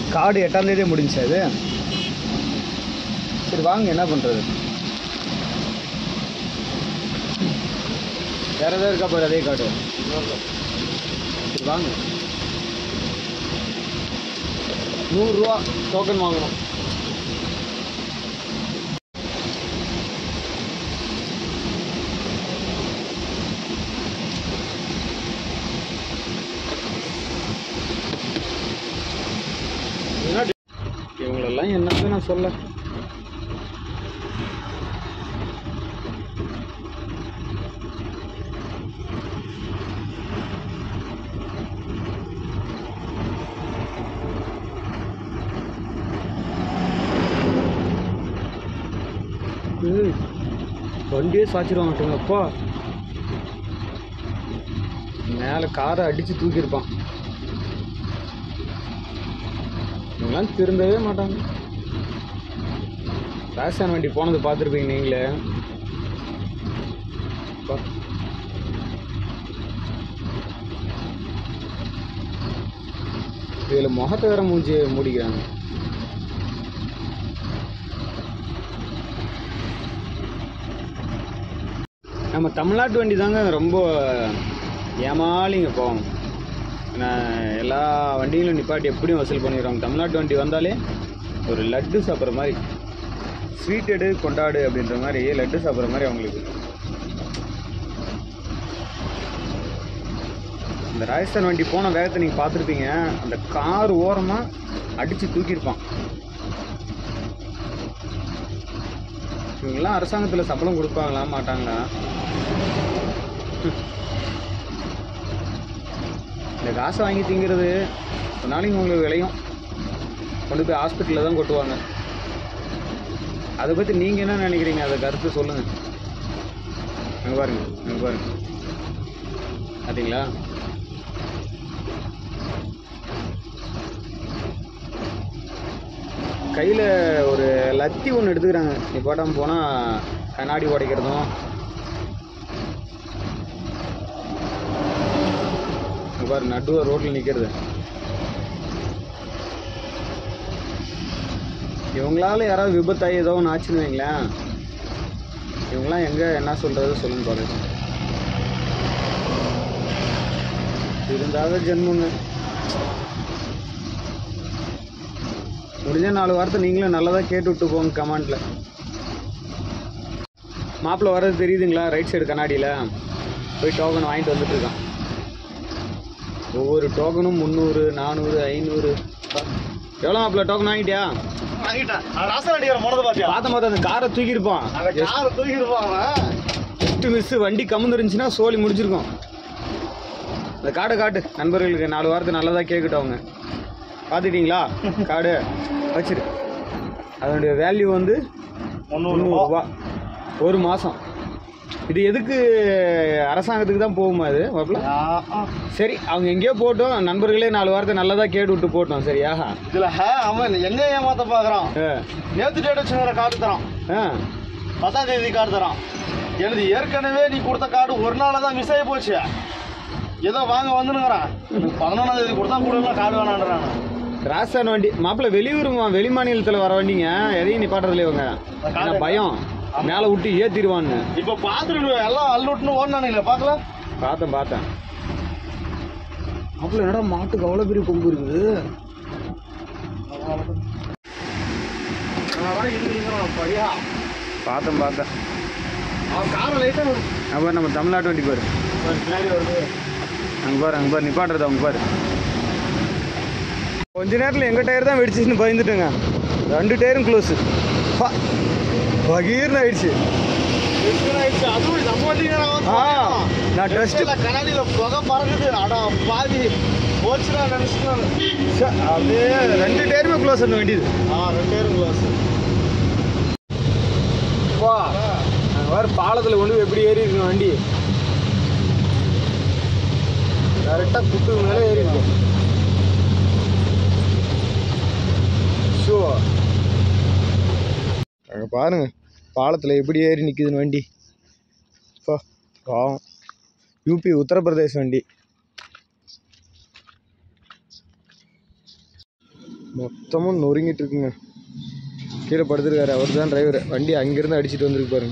Card 8ஆம் தேதியே முடிஞ்சு அது. சரி வாங்க, என்ன பண்ணுறது? வேறு எதாவது இருக்கா பாரு அதே கார்டு. சரி வாங்க. 100 ரூபா டோக்கன் வாங்கணும். இவங்களெல்லாம் என்னன்னு நான் சொல்ல. வண்டியே சாச்சிருவாங்கப்பா. மேலே காரை அடித்து தூக்கியிருப்பான். இவங்களாம் திருந்தவே மாட்டாங்க. ரேஷன் வண்டி போனது பார்த்துருப்பீங்க நீங்களே. இதில் முகத்தை வேற மூஞ்சி மூடிக்கிறாங்க. நம்ம தமிழ்நாட்டு வண்டி தாங்க ரொம்ப ஏமாலிங்க போவோம். எல்லா வண்டிகளும் நிப்பாட்டி எப்படியும் வசூல் பண்ணிடுவாங்க. தமிழ்நாட்டு வண்டி வந்தாலே ஒரு லட்டு சாப்பிட்ற மாதிரி, ஸ்வீட் எடு கொண்டாடு அப்படின்ற மாதிரி லட்டு சாப்பிட்ற மாதிரி அவங்களுக்கு. இந்த ராஜஸ்தான் வண்டி போன வேகத்தை நீங்கள் பார்த்துருப்பீங்க. அந்த கார் ஓரமாக அடித்து தூக்கியிருப்பான். இவங்கெல்லாம் அரசாங்கத்தில் சம்பளம் கொடுப்பாங்களா மாட்டாங்களா? இந்த காசை வாங்கி திங்கிறது ஒரு நாளைக்கு உங்களுக்கு விளையும். கொண்டு போய் ஹாஸ்பிட்டலில் தான் கொட்டுவாங்க. அதை பற்றி நீங்கள் என்ன நினைக்கிறீங்க? அதை கருத்து சொல்லுங்கள். அங்கே பாருங்க, அங்கே பாருங்க, பார்த்தீங்களா? கையில் ஒரு லத்தி ஒன்று எடுத்துக்கிறாங்க. நிப்பாட்டாமல் போனால் கண்ணாடி உடைக்கிறதும். பாரு நடுவ ரோட்டில் நிற்கிறது. இவங்களால யாராவது விபத்தாகி ஏதோ ஒன்று ஆச்சுன்னு வைங்களேன், இவங்களாம் எங்கே என்ன சொல்கிறது சொல்லுங்க பாருங்க. இருந்தாத ஜென்மங்க. முடிஞ்ச 4 வாரத்தை நீங்களும் நல்லதாக கேட்டு விட்டு போங்க கமெண்டில். மாப்பிள்ளை வர்றது தெரியுதுங்களா? ரைட் சைடு கண்ணாடியில் போய் டோக்கன் வாங்கிட்டு வந்துட்டு இருக்கான். ஒவ்வொரு டோக்கனும் 300, 400, 500. எவ்வளோ மாப்பிள்ள டோக்கன் வாங்கிட்டியா? பார்த்த அந்த காரை தூக்கியிருப்பான். Just miss. வண்டி கமுந்து இருந்துச்சுன்னா சோலி முடிச்சிருக்கோம். அந்த கார்டை காட்டு நண்பர்களுக்கு. 4 வாரத்தை நல்லதாக கேட்கட்டும் அவங்க. பார்த்துக்கிட்டீங்களா? கார்டு வச்சிரு. அதனுடைய வேல்யூ வந்து 300 ரூபா ஒரு மாதம். இது எதுக்கு? அரசாங்கத்துக்கு தான் போகுமா இது மாப்பிள்ள? சரி, அவங்க எங்கேயோ போட்டோம். நண்பர்களே 4 வாரத்தை நல்லதாக கேட்டு விட்டு போட்டோம். சரியா? இதில் அவன் எங்கே ஏமாத்த பார்க்குறான். நேற்று டேட் வச்சுங்கிற கார்டு தரான். 10ஆம் தேதி கார்டு தரான். எனது ஏற்கனவே நீ கொடுத்த கார்டு ஒரு நாள் தான் மிஸ் ஆகி போச்சு. ஏதோ வாங்க வந்துனுங்கிறான். 11ஆம் தேதி கொடுத்தா கொடுங்க கார்டு வேணான்றான். ராஜஸ்தான் வண்டி மாப்பிள்ள வெளியூர் வெளி மாநிலத்தில் வர வண்டிங்க எதையும் நிப்பாட்டுறதுல இவங்க பயம். மேலே விட்டு ஏற்றிடுவான்னு. இப்போ பார்த்துட்டு எல்லாம் அள்ளுட்டுன்னு ஓடினானுங்களே. பார்க்கலாம். பார்த்தேன். மாப்பிள்ள என்னடா மாட்டுக்கு அவ்வளோ பெரிய கொம்பு இருக்குது. பார்த்தேன். அவன் நம்ம தமிழ்நாட்டு வண்டி பாரு. அங்கே பாரு நிப்பாட்டுறது. அவங்க பாரு. கொஞ்ச நேரத்தில் எங்கள் டயர் தான் வெடிச்சிச்சுன்னு பயந்துட்டுங்க. 2 டயரும் க்ளோஸு. பகீர்னு ஆயிடுச்சு. நான் டஸ்ட் கண்ணாடியில் புகை பறக்குது. அடா பாதி போச்சுடா நினச்சிட்டாங்க. அப்படியே 2 டயருமே க்ளோஸ் அந்த வண்டிது. 2 டயரும் க்ளோஸ். வேறு பாலத்தில் கொண்டு எப்படி ஏறி இருக்கு வண்டி. கரெக்டாக குட்டுக்கு மேலே ஏறி இருக்கும். ஷோ அங்கே பாருங்க பாலத்தில் எப்படி ஏறி நிற்குதுன்னு வண்டி. பாவம். யூபி உத்தரப்பிரதேஷ் வண்டி. மொத்தமும் நொறுங்கிட்டு இருக்குங்க. கீழே படுத்துருக்காரு, அவர் தான் டிரைவர். வண்டி அங்கேருந்து அடிச்சுட்டு வந்துருக்கு பாருங்க.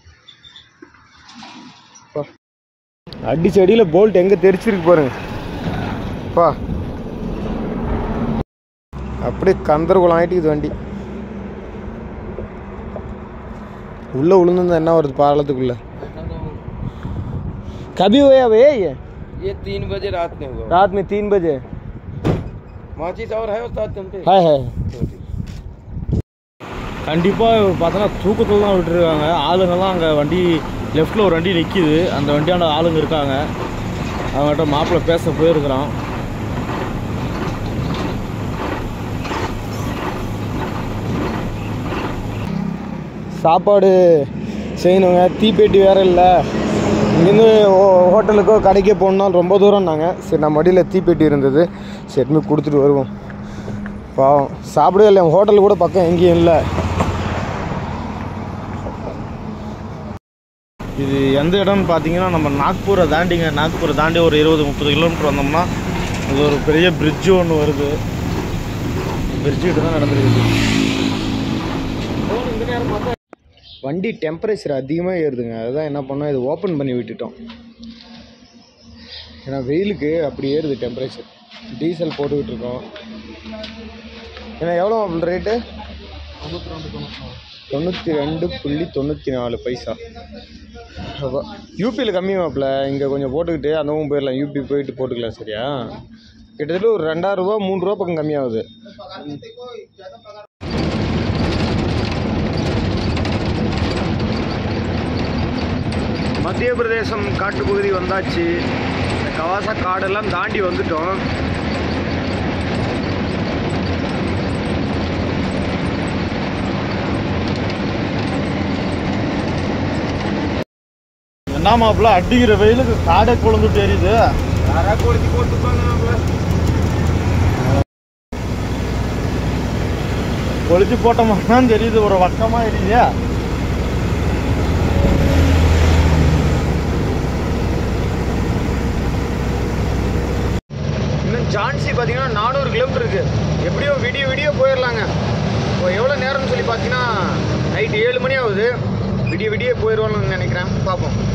அடிச்ச அடியில் போல்ட் எங்கே தெரிச்சிருக்கு பாருங்க. பா அப்படியே கந்தரகுலம் ஆகிட்டு இது வண்டி. உள்ளே விழுந்துருந்தா என்ன வருது பாலத்துக்குள்ள? कभी हुआ भैया ये 3 बजे रात में हुआ। रात में 3 बजे माचिस और है उस्ताद तुमसे? है கண்டிப்பாக பார்த்தோன்னா தூக்கத்தில் தான் விட்டுருக்காங்க. ஆளுங்கெல்லாம் அங்கே வண்டி லெஃப்டில் ஒரு வண்டி நிற்கிது, அந்த வண்டியாண்ட ஆளுங்க இருக்காங்க. அவங்ககிட்ட மாப்பிள்ளை பேச போயிருக்கிறான். சாப்பாடு செய்யணுங்க, தீப்பெட்டி வேறு இல்லை. இங்கேருந்து ஹோட்டலுக்கோ கடைக்கே போகணுன்னா ரொம்ப தூரம்னாங்க. சரி நம்ம வண்டியில் தீப்பெட்டி இருந்தது, சரின்னு கொடுத்துட்டு வருவோம். பாவம் சாப்பிடவே இல்லை. ஹோட்டல் கூட பக்கம் எங்கேயும் இல்லை. இது எந்த இடம்னு பார்த்தீங்கன்னா நம்ம நாக்பூரை தாண்டிங்க. நாக்பூரை தாண்டி ஒரு 20-30 கிலோமீட்டர் வந்தோம்னா இது ஒரு பெரிய பிரிட்ஜு ஒன்று வருது. பிரிட்ஜுக்கிட்ட தான் நடந்துருக்குது. வண்டி டெம்பரேச்சர் அதிகமாக ஏறுதுங்க. அதுதான் என்ன பண்ணோம், இது ஓப்பன் பண்ணி விட்டுட்டோம். ஏன்னா வெயிலுக்கு அப்படி ஏறுது டெம்பரேச்சர். டீசல் போட்டுக்கிட்டு இருக்கோம். ஏன்னா எவ்வளோ ரேட்டு? 92.94 பைசா. யூபியில் கம்மியாகல. இங்கே கொஞ்சம் போட்டுக்கிட்டு அந்தவும் போயிடலாம். யூபி போயிட்டு போட்டுக்கலாம். சரியா? கிட்டத்தட்ட ஒரு 2000 ரூபா 3 ரூபா பக்கம் கம்மியாகுது. மத்திய பிரதேசம் காட்டுப்பகுதி வந்தாச்சு. கவாசா காடெல்லாம் தாண்டி வந்துட்டோம். என்ன மாப்பிள்ள அடிக்கிற வெயிலுக்கு காடை கொழுந்து தெரியுது. யாராவது கொளுத்தி போட்டுப்பாங்க. கொளுத்தி போட்டோம்னா தெரியுது, ஒரு வக்கமாக இல்லையா? இன்னும் ஜான்சி பார்த்தீங்கன்னா 400 கிலோமீட்டர் இருக்குது. எப்படியோ விடிய போயிடலாங்க. இப்போ எவ்வளோ நேரம்னு சொல்லி பார்த்தீங்கன்னா நைட்டு 7 மணி ஆகுது. விடிய போயிடுவோம்னு நினைக்கிறேன். பார்ப்போம்.